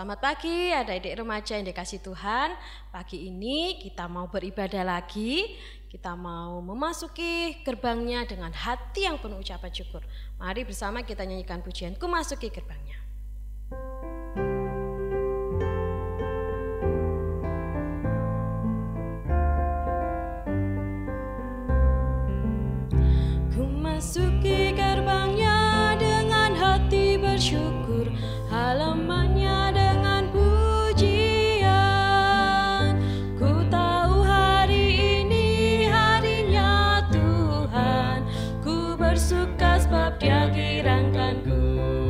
Selamat pagi adik-adik remaja yang dikasih Tuhan. Pagi ini kita mau beribadah lagi. Kita mau memasuki gerbangnya dengan hati yang penuh ucapan syukur. Mari bersama kita nyanyikan pujian Ku Masuki Gerbangnya. Ku masuki gerbangnya dengan hati bersyukur, halamannya dengan pujian. Ku tahu hari ini harinya Tuhan, ku bersuka sebab Dia girangkanku.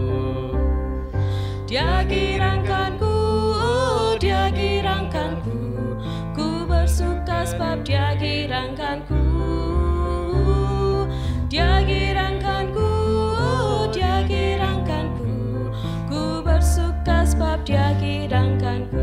Dia girangkanku, Dia girangkanku. Ku bersuka sebab Dia girangkanku. Dia girangkanku, Dia girangkanku. Ku bersuka sebab Dia girangkanku.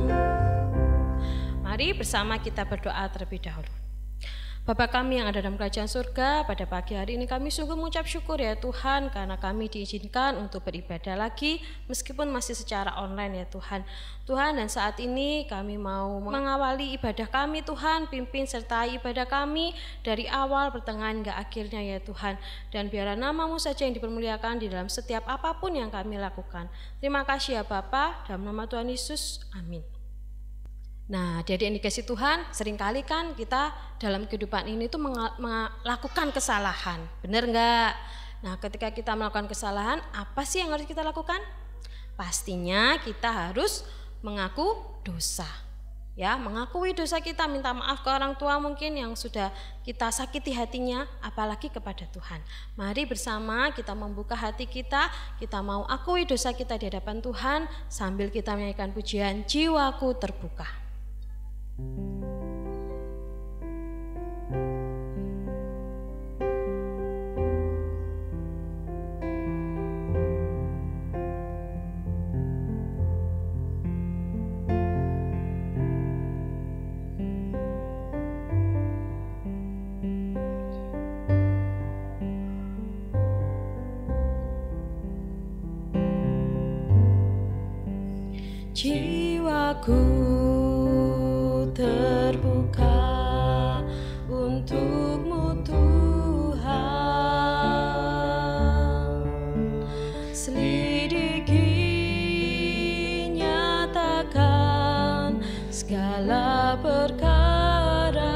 Mari bersama kita berdoa terlebih dahulu. Bapa kami yang ada dalam kerajaan surga, pada pagi hari ini kami sungguh mengucap syukur ya Tuhan, karena kami diizinkan untuk beribadah lagi meskipun masih secara online ya Tuhan. Tuhan, dan saat ini kami mau mengawali ibadah kami Tuhan, pimpin sertai ibadah kami dari awal, pertengahan hingga akhirnya ya Tuhan. Dan biarlah nama-Mu saja yang dipermuliakan di dalam setiap apapun yang kami lakukan. Terima kasih ya Bapa, dalam nama Tuhan Yesus, amin. Nah, adik-adik yang dikasih Tuhan, seringkali kan kita dalam kehidupan ini tuh melakukan kesalahan, benar enggak? Nah, ketika kita melakukan kesalahan, apa sih yang harus kita lakukan? Pastinya kita harus mengaku dosa. Ya, mengakui dosa kita, minta maaf ke orang tua mungkin yang sudah kita sakiti hatinya, apalagi kepada Tuhan. Mari bersama kita membuka hati kita mau akui dosa kita di hadapan Tuhan sambil kita menyanyikan pujian Jiwaku Terbuka. Jiwaku terbuka untuk-Mu Tuhan, selidiki, nyatakan segala perkara,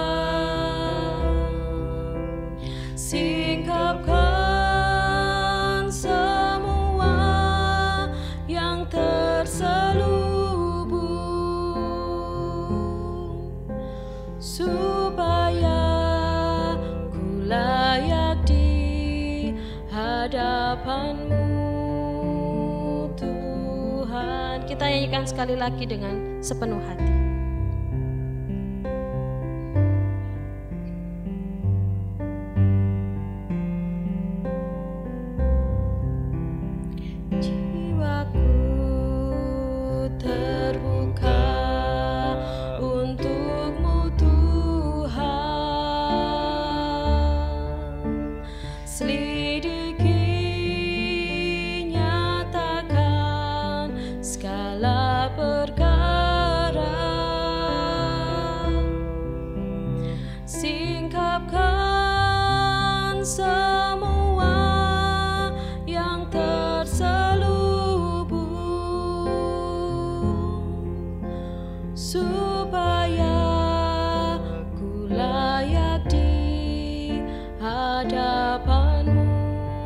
singkapkan semua yang supaya ku layak di hadapan-Mu Tuhan. Kita nyanyikan sekali lagi dengan sepenuh hati. Singkapkan semua yang terselubung, supaya ku layak di hadapan-Mu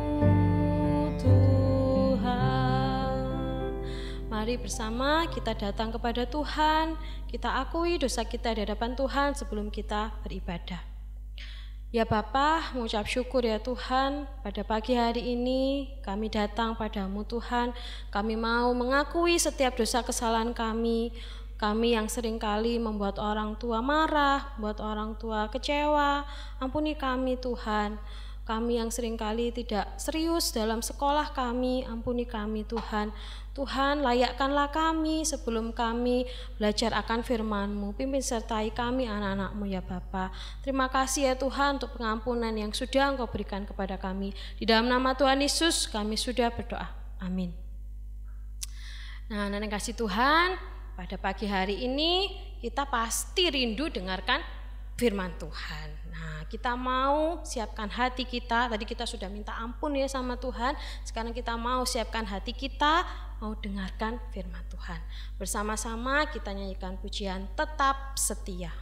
Tuhan. Mari bersama kita datang kepada Tuhan, kita akui dosa kita di hadapan Tuhan sebelum kita beribadah. Ya Bapa, mengucap syukur ya Tuhan, pada pagi hari ini kami datang padamu Tuhan. Kami mau mengakui setiap dosa kesalahan kami yang seringkali membuat orang tua marah, membuat orang tua kecewa. Ampuni kami Tuhan. Kami yang seringkali tidak serius dalam sekolah kami, ampuni kami Tuhan. Tuhan, layakkanlah kami sebelum kami belajar akan firman-Mu. Pimpin sertai kami anak-anak-Mu ya Bapa. Terima kasih ya Tuhan untuk pengampunan yang sudah Engkau berikan kepada kami. Di dalam nama Tuhan Yesus kami sudah berdoa. Amin. Nah, anak kasih Tuhan, pada pagi hari ini kita pasti rindu dengarkan firman Tuhan. Nah, kita mau siapkan hati kita. Tadi kita sudah minta ampun ya sama Tuhan. Sekarang kita mau siapkan hati kita, mau dengarkan firman Tuhan. Bersama-sama kita nyanyikan pujian Tetap Setia.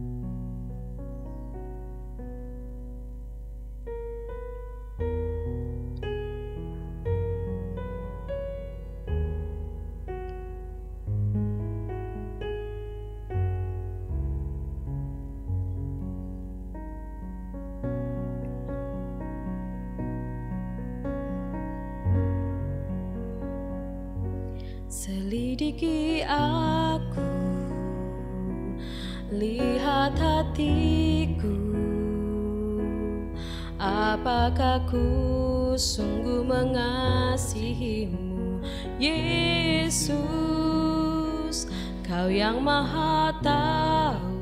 Selidiki aku, lihat hatiku, apakah ku sungguh mengasihimu, Yesus, Kau yang Maha Tahu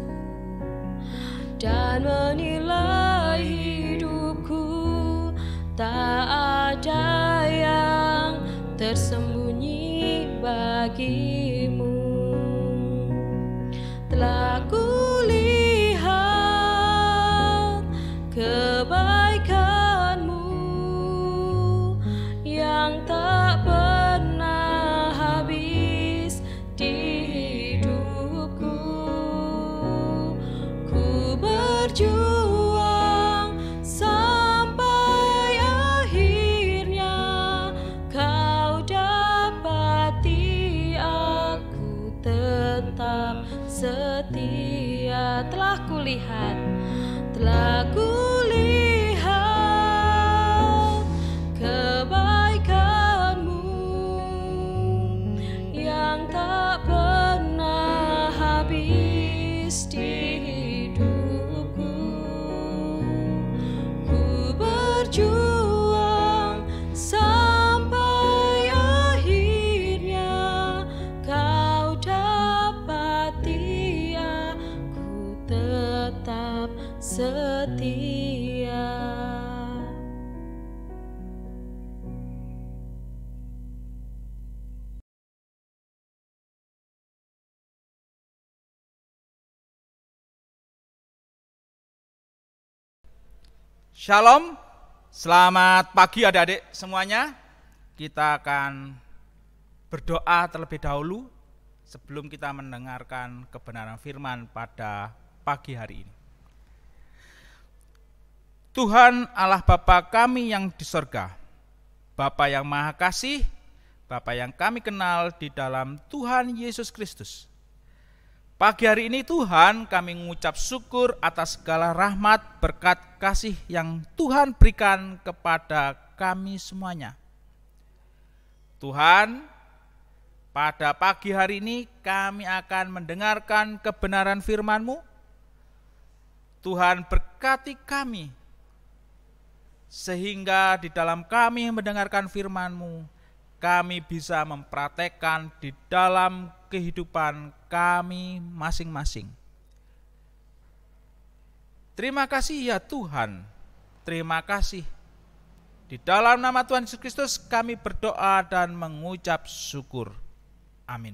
dan menilai hidupku, tak ada yang tersembunyi bagimu. Telah kulihat kebaikanmu yang tak pernah habis di hidupku. Ku berjuang sampai akhirnya Kau dapati aku tetap setia. Telah kulihat kebaikanmu yang tak pernah habis di hidupku. Ku berjuang sampai akhirnya Kau dapati aku tetap setia. Shalom, selamat pagi adik-adik semuanya. Kita akan berdoa terlebih dahulu sebelum kita mendengarkan kebenaran firman pada pagi hari ini. Tuhan Allah Bapa kami yang di sorga, Bapa yang Maha Kasih, Bapa yang kami kenal di dalam Tuhan Yesus Kristus. Pagi hari ini Tuhan kami mengucap syukur atas segala rahmat, berkat, kasih yang Tuhan berikan kepada kami semuanya. Tuhan, pada pagi hari ini kami akan mendengarkan kebenaran firman-Mu. Tuhan berkati kami, sehingga di dalam kami mendengarkan firman-Mu, kami bisa mempraktekkan di dalam kehidupan kami masing-masing. Terima kasih ya Tuhan, terima kasih. Di dalam nama Tuhan Yesus Kristus kami berdoa dan mengucap syukur. Amin.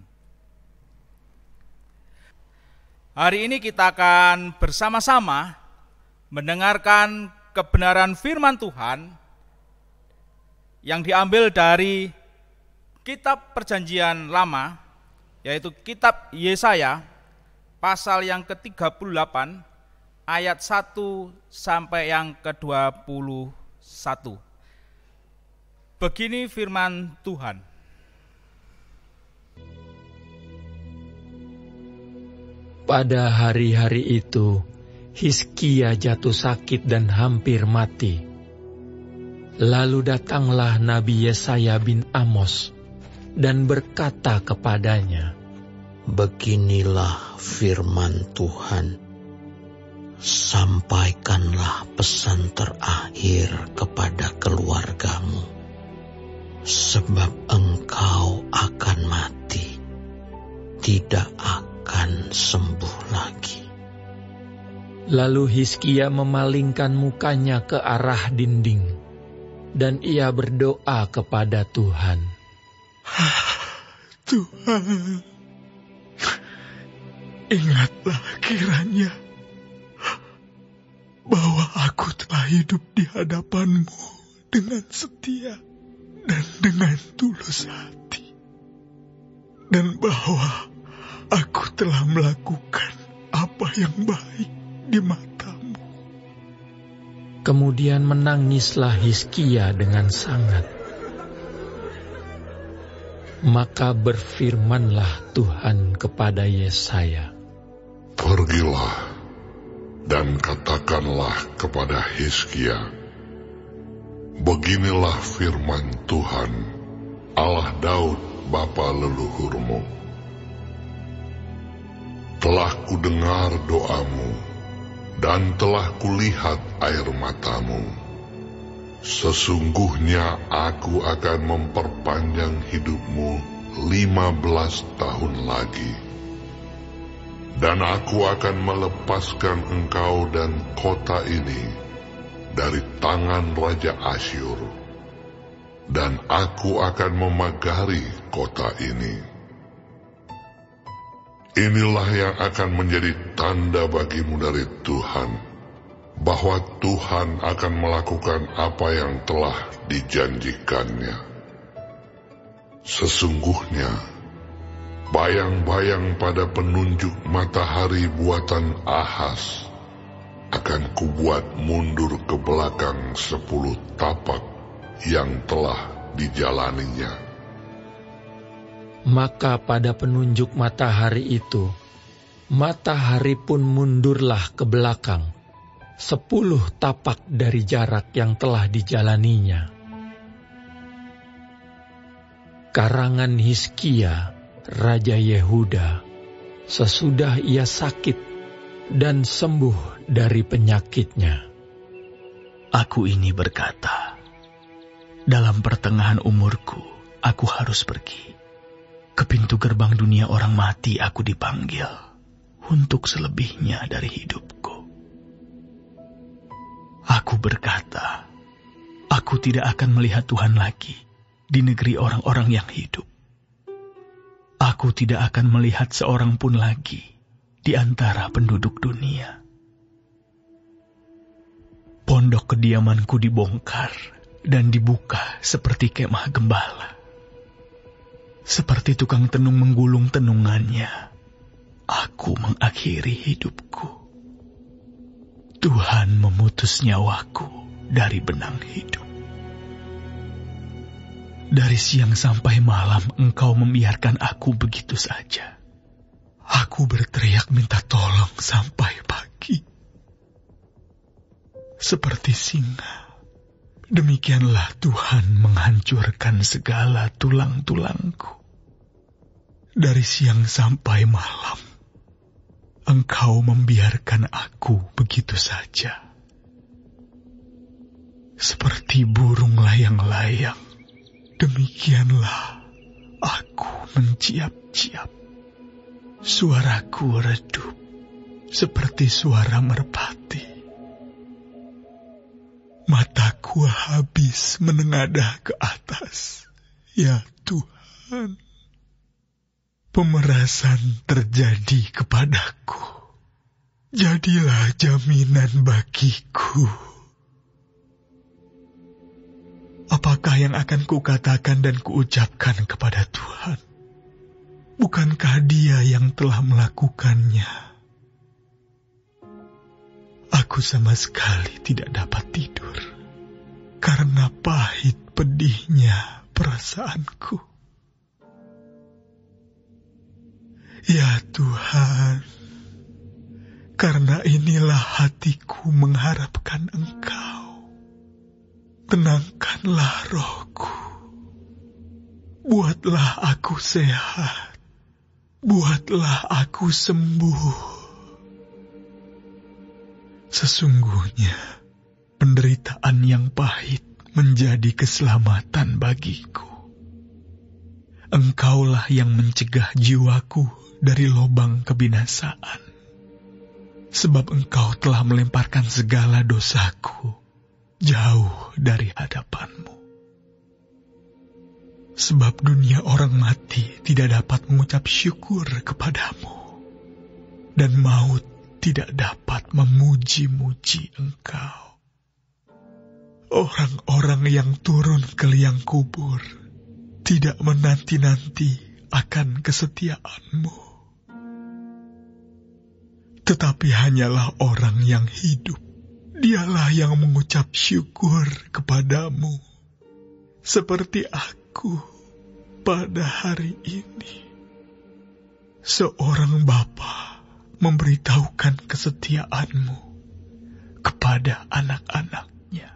Hari ini kita akan bersama-sama mendengarkan kebenaran firman Tuhan yang diambil dari kitab Perjanjian Lama, yaitu kitab Yesaya pasal yang ke-38 ayat 1 sampai yang ke-21. Begini firman Tuhan. Pada hari-hari itu, Hizkia jatuh sakit dan hampir mati. Lalu datanglah Nabi Yesaya bin Amos dan berkata kepadanya, Beginilah firman Tuhan, sampaikanlah pesan terakhir kepada keluargamu, sebab engkau akan mati, tidak akan sembuh lagi. Lalu Hizkia memalingkan mukanya ke arah dinding, dan ia berdoa kepada Tuhan. Tuhan, ingatlah kiranya bahwa aku telah hidup di hadapan-Mu dengan setia dan dengan tulus hati, dan bahwa aku telah melakukan apa yang baik di mata-Mu. Kemudian menangislah Hizkia dengan sangat. Maka berfirmanlah Tuhan kepada Yesaya, "Pergilah dan katakanlah kepada Hizkia, beginilah firman Tuhan, Allah Daud bapa leluhurmu. Telah kudengar doamu, dan telah kulihat air matamu. Sesungguhnya aku akan memperpanjang hidupmu 15 tahun lagi. Dan aku akan melepaskan engkau dan kota ini dari tangan Raja Asyur. Dan aku akan memagari kota ini. Inilah yang akan menjadi tanda bagimu dari Tuhan, bahwa Tuhan akan melakukan apa yang telah dijanjikannya. Sesungguhnya, bayang-bayang pada penunjuk matahari buatan Ahaz akan kubuat mundur ke belakang 10 tapak yang telah dijalaninya." Maka pada penunjuk matahari itu, matahari pun mundurlah ke belakang 10 tapak dari jarak yang telah dijalaninya. Karangan Hizkia, Raja Yehuda, sesudah ia sakit dan sembuh dari penyakitnya. Aku ini berkata, dalam pertengahan umurku, aku harus pergi. Ke pintu gerbang dunia orang mati aku dipanggil untuk selebihnya dari hidupku. Aku berkata, aku tidak akan melihat Tuhan lagi di negeri orang-orang yang hidup. Aku tidak akan melihat seorang pun lagi di antara penduduk dunia. Pondok kediamanku dibongkar dan dibuka seperti kemah gembala. Seperti tukang tenung menggulung tenungannya, aku mengakhiri hidupku. Tuhan memutus nyawaku dari benang hidup. Dari siang sampai malam Engkau membiarkan aku begitu saja. Aku berteriak minta tolong sampai pagi. Seperti singa, demikianlah Tuhan menghancurkan segala tulang-tulangku. Dari siang sampai malam, Engkau membiarkan aku begitu saja. Seperti burung layang-layang, demikianlah aku menciap-ciap. Suaraku redup seperti suara merpati. Mataku habis menengadah ke atas, ya Tuhan. Pemerasan terjadi kepadaku. Jadilah jaminan bagiku. Apakah yang akan kukatakan dan kuucapkan kepada Tuhan? Bukankah Dia yang telah melakukannya? Aku sama sekali tidak dapat tidur, karena pahit pedihnya perasaanku. Ya Tuhan, karena inilah hatiku mengharapkan Engkau. Tenangkanlah rohku. Buatlah aku sehat. Buatlah aku sembuh. Sesungguhnya, penderitaan yang pahit menjadi keselamatan bagiku. Engkaulah yang mencegah jiwaku dari lubang kebinasaan. Sebab Engkau telah melemparkan segala dosaku jauh dari hadapan-Mu. Sebab dunia orang mati tidak dapat mengucap syukur kepadamu, dan maut tidak dapat memuji-muji Engkau. Orang-orang yang turun ke liang kubur tidak menanti-nanti akan kesetiaan-Mu, tetapi hanyalah orang yang hidup, dialah yang mengucap syukur kepadamu, seperti aku pada hari ini. Seorang bapa memberitahukan kesetiaan-Mu kepada anak-anaknya.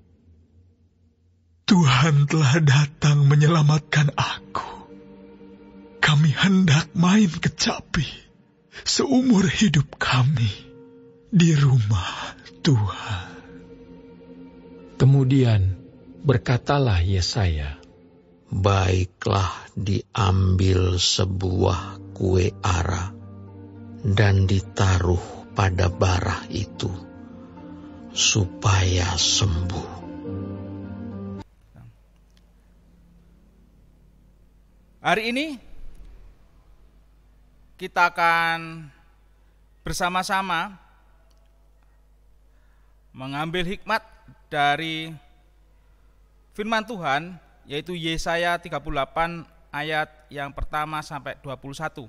Tuhan telah datang menyelamatkan aku. Kami hendak main kecapi seumur hidup kami di rumah Tuhan. Kemudian berkatalah Yesaya, Baiklah diambil sebuah kue ara dan ditaruh pada bara itu, supaya sembuh. Hari ini kita akan bersama-sama mengambil hikmat dari firman Tuhan, yaitu Yesaya 38 ayat yang pertama sampai 21.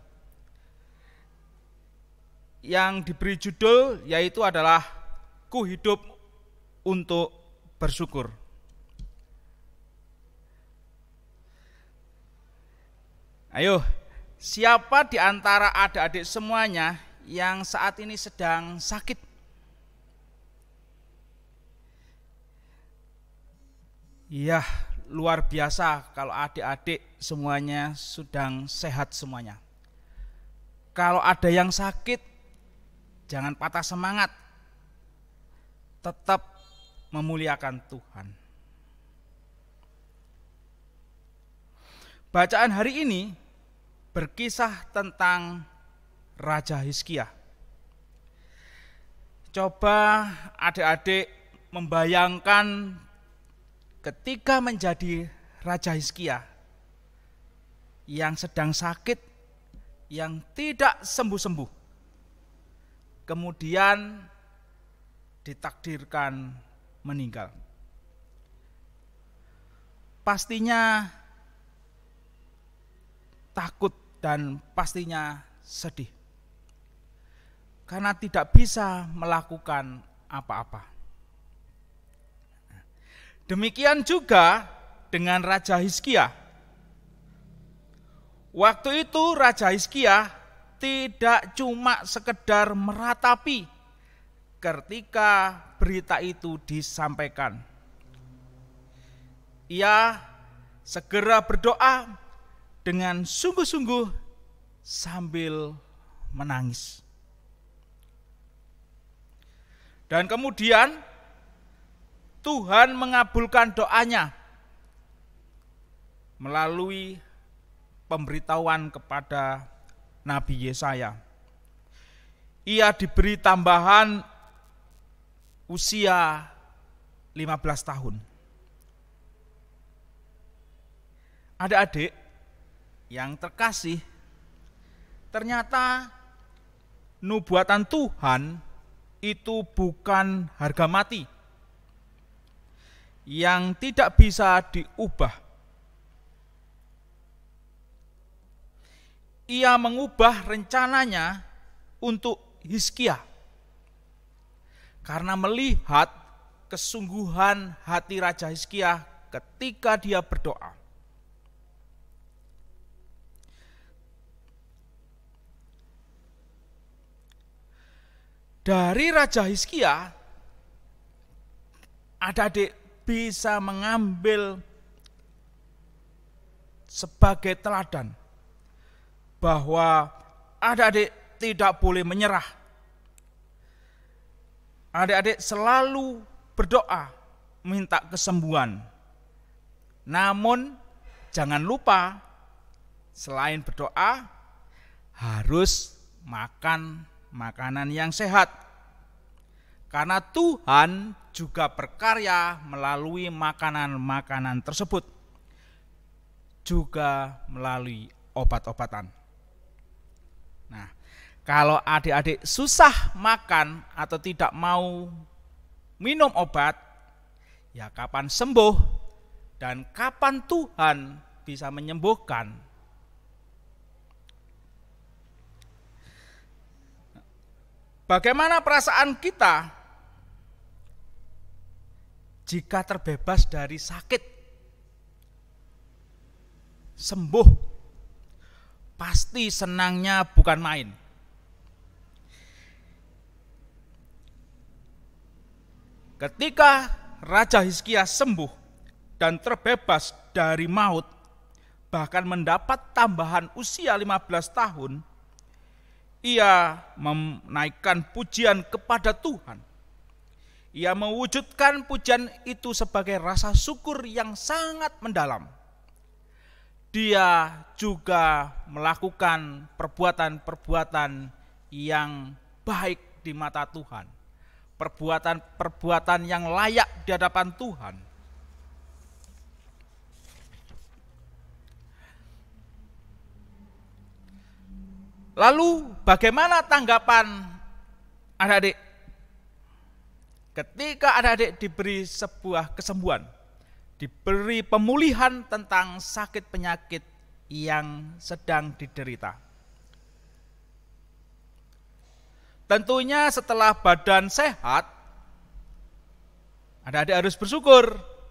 Yang diberi judul yaitu adalah Ku hidup untuk bersyukur. Ayo, siapa di antara adik-adik semuanya yang saat ini sedang sakit? Iya, luar biasa kalau adik-adik semuanya sedang sehat semuanya. Kalau ada yang sakit, jangan patah semangat. Tetap memuliakan Tuhan. Bacaan hari ini berkisah tentang Raja Hizkia. Coba adik-adik membayangkan ketika menjadi Raja Hizkia yang sedang sakit, yang tidak sembuh-sembuh, kemudian ditakdirkan meninggal. Pastinya takut dan pastinya sedih, karena tidak bisa melakukan apa-apa. Demikian juga dengan Raja Hizkia. Waktu itu Raja Hizkia tidak cuma sekedar meratapi ketika berita itu disampaikan. Ia segera berdoa dengan sungguh-sungguh sambil menangis. Dan kemudian Tuhan mengabulkan doanya melalui pemberitahuan kepada Nabi Yesaya. Ia diberi tambahan usia 15 tahun. Adik-adik yang terkasih, ternyata nubuatan Tuhan itu bukan harga mati yang tidak bisa diubah. Ia mengubah rencananya untuk Hizkia karena melihat kesungguhan hati Raja Hizkia ketika dia berdoa. Dari Raja Hizkia, adik-adik bisa mengambil sebagai teladan bahwa adik-adik tidak boleh menyerah. Adik-adik selalu berdoa minta kesembuhan. Namun jangan lupa selain berdoa harus makan makanan yang sehat. Karena Tuhan juga berkarya melalui makanan-makanan tersebut. juga melalui obat-obatan. Nah, kalau adik-adik susah makan atau tidak mau minum obat, ya kapan sembuh dan kapan Tuhan bisa menyembuhkan? Bagaimana perasaan kita jika terbebas dari sakit? Sembuh, pasti senangnya bukan main. Ketika Raja Hizkia sembuh dan terbebas dari maut, bahkan mendapat tambahan usia 15 tahun, ia menaikkan pujian kepada Tuhan. Ia mewujudkan pujian itu sebagai rasa syukur yang sangat mendalam. Dia juga melakukan perbuatan-perbuatan yang baik di mata Tuhan. Perbuatan-perbuatan yang layak di hadapan Tuhan. Lalu bagaimana tanggapan adik-adik ketika adik-adik diberi sebuah kesembuhan, diberi pemulihan tentang sakit penyakit yang sedang diderita? Tentunya setelah badan sehat, adik-adik harus bersyukur,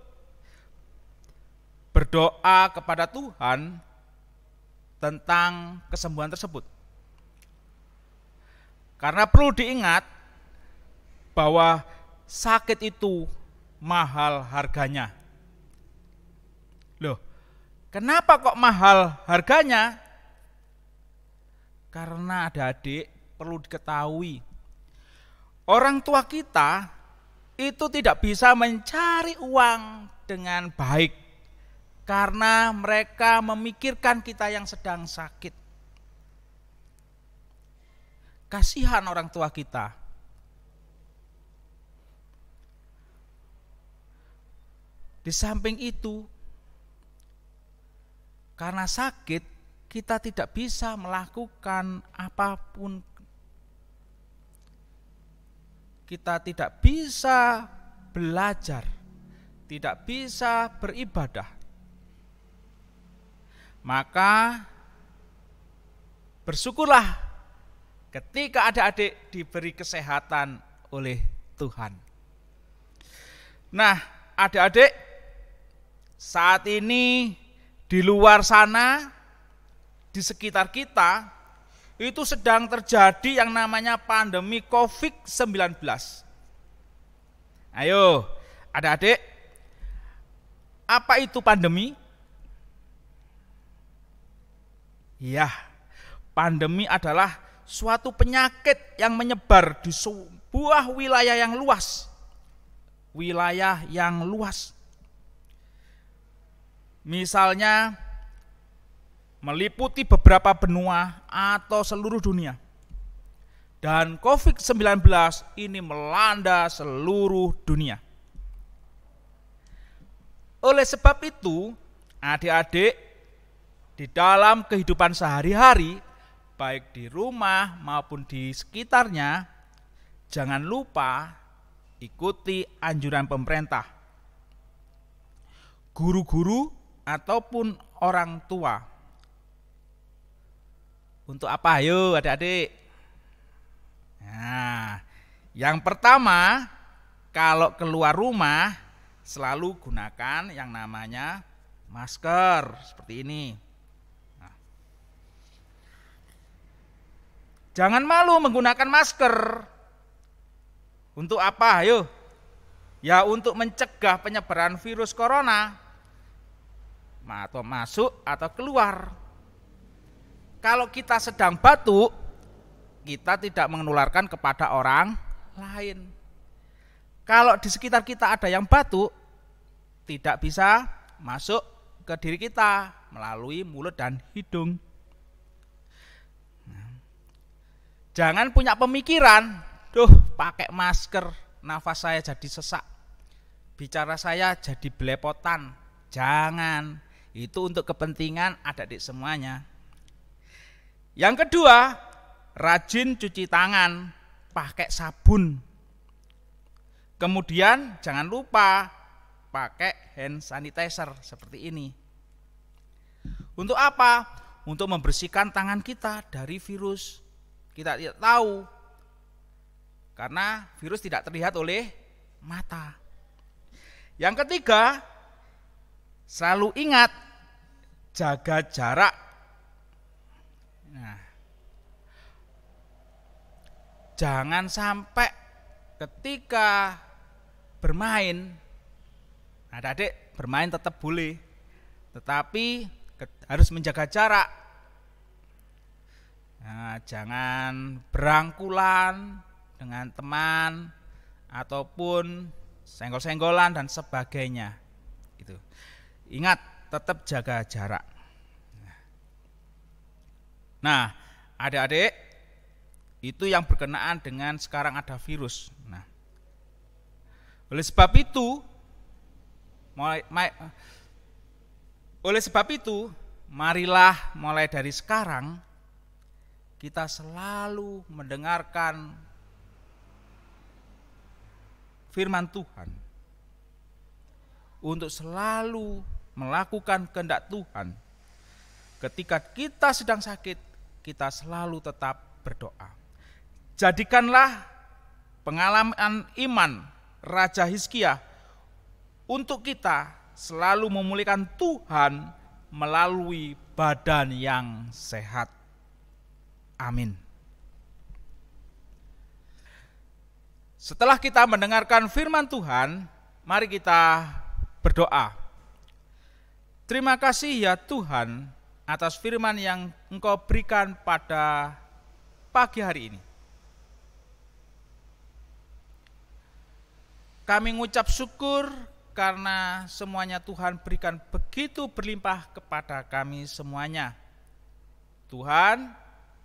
berdoa kepada Tuhan tentang kesembuhan tersebut. Karena perlu diingat bahwa sakit itu mahal harganya. Loh, kenapa kok mahal harganya? Karena adik-adik perlu diketahui, orang tua kita itu tidak bisa mencari uang dengan baik karena mereka memikirkan kita yang sedang sakit. Kasihan orang tua kita. Di samping itu, karena sakit, kita tidak bisa melakukan apapun. Kita tidak bisa belajar, tidak bisa beribadah. Maka bersyukurlah ketika adik-adik diberi kesehatan oleh Tuhan. Nah, adik-adik, saat ini di luar sana, di sekitar kita, itu sedang terjadi yang namanya pandemi COVID-19. Ayo, adik-adik, apa itu pandemi? Ya, pandemi adalah suatu penyakit yang menyebar di sebuah wilayah yang luas. Wilayah yang luas. Misalnya meliputi beberapa benua atau seluruh dunia. Dan COVID-19 ini melanda seluruh dunia. Oleh sebab itu, adik-adik di dalam kehidupan sehari-hari, baik di rumah maupun di sekitarnya, jangan lupa ikuti anjuran pemerintah, guru-guru ataupun orang tua. Untuk apa? Ayo adik-adik. Nah, yang pertama, kalau keluar rumah selalu gunakan yang namanya masker seperti ini. Nah, jangan malu menggunakan masker. Untuk apa? Ayo. Ya untuk mencegah penyebaran virus corona. Atau masuk atau keluar. Kalau kita sedang batuk, kita tidak menularkan kepada orang lain. Kalau di sekitar kita ada yang batuk, tidak bisa masuk ke diri kita melalui mulut dan hidung. Jangan punya pemikiran, pakai masker, nafas saya jadi sesak, bicara saya jadi belepotan. Jangan. Itu untuk kepentingan adik-adik semuanya. Yang kedua, rajin cuci tangan pakai sabun. Kemudian jangan lupa pakai hand sanitizer seperti ini. Untuk apa? Untuk membersihkan tangan kita dari virus. Kita tidak tahu, karena virus tidak terlihat oleh mata. Yang ketiga, selalu ingat jaga jarak. Nah, jangan sampai ketika bermain, adik-adik bermain tetap boleh, tetapi harus menjaga jarak. Nah, jangan berangkulan dengan teman ataupun senggol-senggolan dan sebagainya. Gitu. Ingat, tetap jaga jarak. Nah, adik-adik, itu yang berkenaan dengan sekarang ada virus. Nah, oleh sebab itu, marilah mulai dari sekarang kita selalu mendengarkan firman Tuhan, untuk selalu melakukan kehendak Tuhan. Ketika kita sedang sakit, kita selalu tetap berdoa. Jadikanlah pengalaman iman Raja Hizkia untuk kita selalu memulihkan Tuhan melalui badan yang sehat. Amin. Setelah kita mendengarkan firman Tuhan, mari kita berdoa. Terima kasih ya Tuhan atas firman yang Engkau berikan pada pagi hari ini. Kami mengucap syukur karena semuanya Tuhan berikan begitu berlimpah kepada kami semuanya. Tuhan,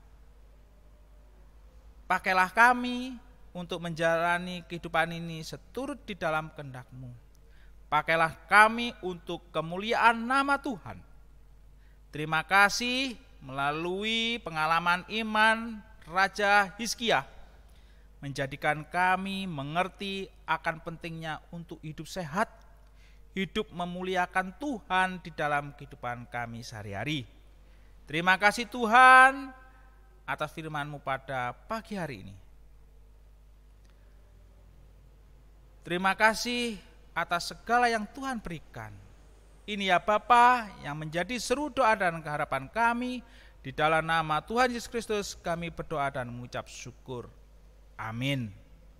pakailah kami untuk menjalani kehidupan ini seturut di dalam kehendak-Mu. Pakailah kami untuk kemuliaan nama Tuhan. Terima kasih melalui pengalaman iman Raja Hizkia, menjadikan kami mengerti akan pentingnya untuk hidup sehat, hidup memuliakan Tuhan di dalam kehidupan kami sehari-hari. Terima kasih Tuhan atas firman-Mu pada pagi hari ini. Terima kasih atas segala yang Tuhan berikan. Ini ya Bapa yang menjadi seru doa dan keharapan kami. Di dalam nama Tuhan Yesus Kristus kami berdoa dan mengucap syukur. Amin.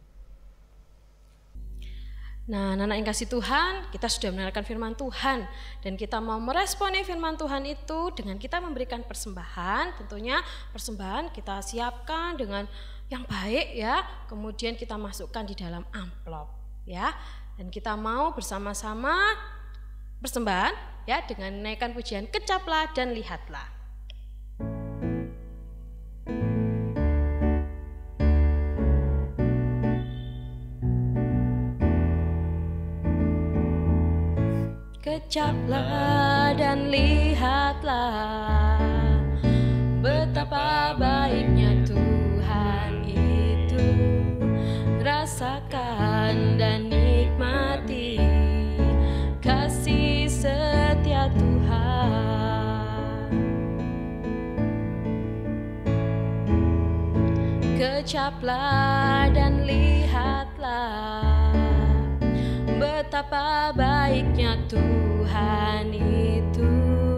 Nah, anak-anak yang kasih Tuhan, kita sudah mendengarkan firman Tuhan dan kita mau meresponi firman Tuhan itu dengan kita memberikan persembahan. Tentunya persembahan kita siapkan dengan yang baik ya, kemudian kita masukkan di dalam amplop ya. Dan kita mau bersama-sama persembahan ya dengan menaikkan pujian Kecaplah dan Lihatlah. Kecaplah dan lihatlah betapa baiknya Tuhan itu. Rasakan dan nikmati kasih setia Tuhan. Kecaplah dan lihatlah betapa baiknya Tuhan itu.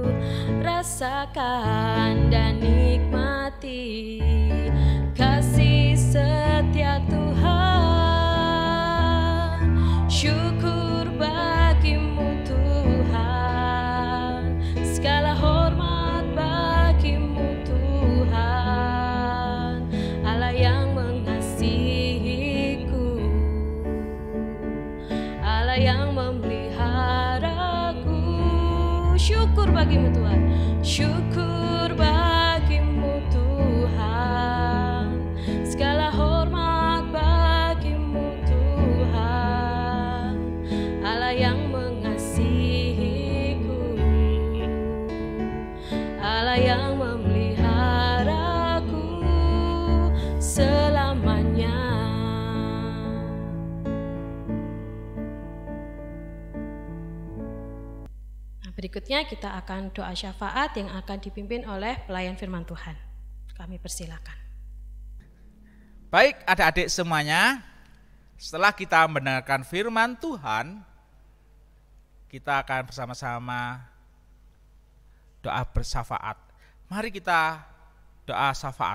Rasakan dan nikmati kasih setia Tuhan. Syukur bagimu Tuhan, segala hormat bagimu Tuhan, Allah yang mengasihiku, Allah yang memeliharaku. Syukur bagimu Tuhan, syukur bagimu Tuhan, segala hormat bagimu Tuhan, Allah yang mengasihiku, Berikutnya kita akan doa syafaat yang akan dipimpin oleh pelayan firman Tuhan. Kami persilakan. Baik adik-adik semuanya, setelah kita mendengarkan firman Tuhan, kita akan bersama-sama doa bersyafaat. Mari kita doa syafaat.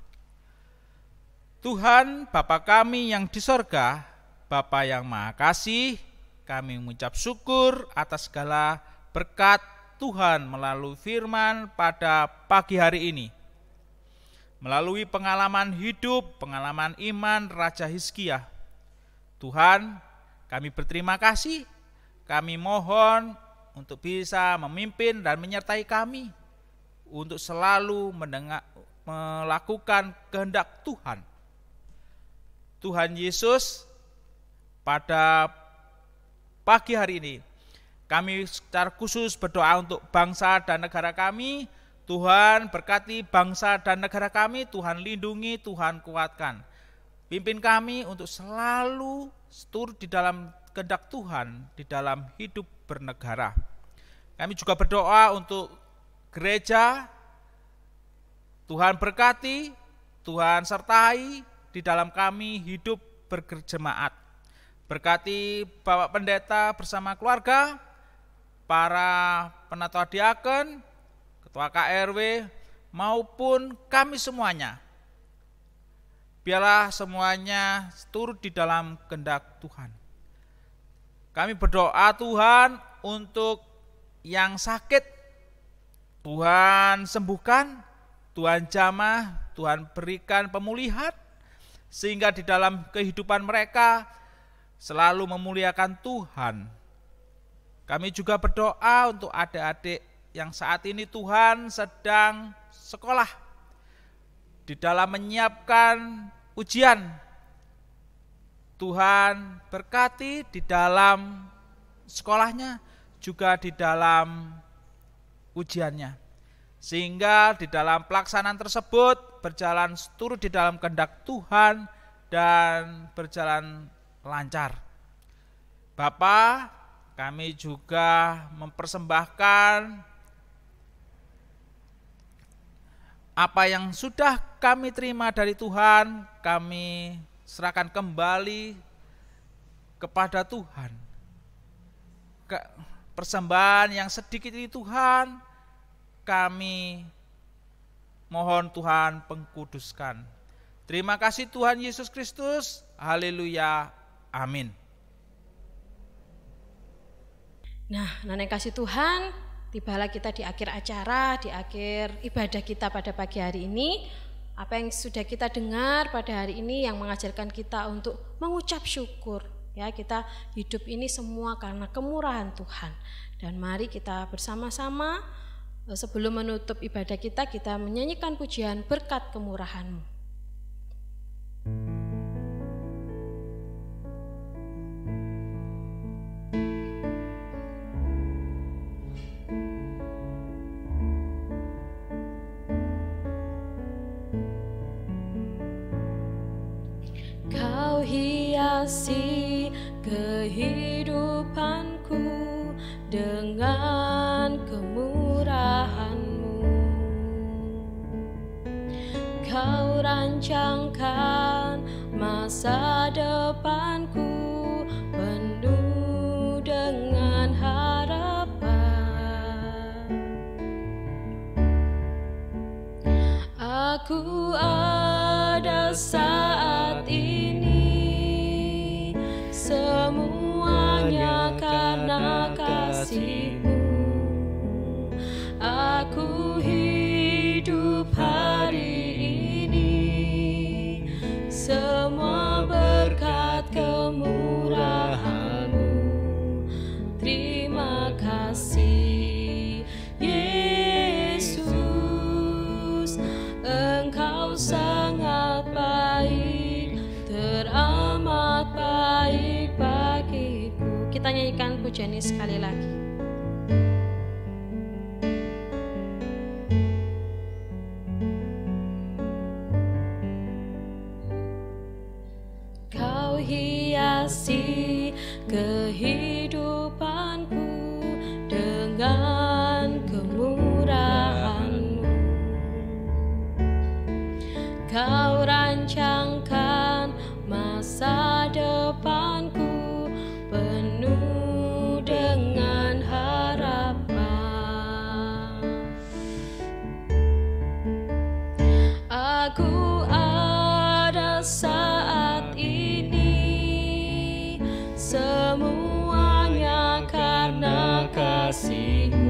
Tuhan Bapa kami yang di sorga, Bapa yang Maha Kasih, kami mengucap syukur atas segala berkat Tuhan melalui firman pada pagi hari ini. Melalui pengalaman hidup, pengalaman iman Raja Hizkia. Tuhan, kami berterima kasih, kami mohon untuk bisa memimpin dan menyertai kami untuk selalu melakukan kehendak Tuhan. Tuhan Yesus, pada pagi hari ini, kami secara khusus berdoa untuk bangsa dan negara kami. Tuhan berkati bangsa dan negara kami, Tuhan lindungi, Tuhan kuatkan. Pimpin kami untuk selalu setur di dalam kehendak Tuhan, di dalam hidup bernegara. Kami juga berdoa untuk gereja, Tuhan berkati, Tuhan sertai di dalam kami hidup berjemaat. Berkati Bapak Pendeta bersama keluarga, para penatua diaken, ketua KRW, maupun kami semuanya. Biarlah semuanya turut di dalam kehendak Tuhan. Kami berdoa Tuhan untuk yang sakit, Tuhan sembuhkan, Tuhan jamah, Tuhan berikan pemulihan, sehingga di dalam kehidupan mereka selalu memuliakan Tuhan. Kami juga berdoa untuk adik-adik yang saat ini Tuhan sedang sekolah, di dalam menyiapkan ujian. Tuhan berkati di dalam sekolahnya, juga di dalam ujiannya. Sehingga di dalam pelaksanaan tersebut berjalan turut di dalam kehendak Tuhan dan berjalan lancar. Bapa, kami juga mempersembahkan apa yang sudah kami terima dari Tuhan, kami serahkan kembali kepada Tuhan. Persembahan yang sedikit ini Tuhan, kami mohon Tuhan pengkuduskan. Terima kasih Tuhan Yesus Kristus. Haleluya. Amin. Nah, nenek kasih Tuhan, tibalah kita di akhir acara, di akhir ibadah kita pada pagi hari ini. Apa yang sudah kita dengar pada hari ini yang mengajarkan kita untuk mengucap syukur. Ya, kita hidup ini semua karena kemurahan Tuhan. Dan mari kita bersama-sama sebelum menutup ibadah kita menyanyikan pujian berkat kemurahan-Mu. Kau hiasi kehidupanku dengan kemurahan-Mu. Kau rancangkan masa depanku penuh dengan harapan. Aku ada saat ini, semuanya karena kasih-Mu. Aku hidup hari ini, semua berkat kemurahan-Mu. Terima kasih Yesus, Engkau sangat baik, teramat baik bagiku. Kita nyanyikan pujian ini sekali lagi. Kau hiasi kehidupanku dengan semuanya karena kasih-Mu.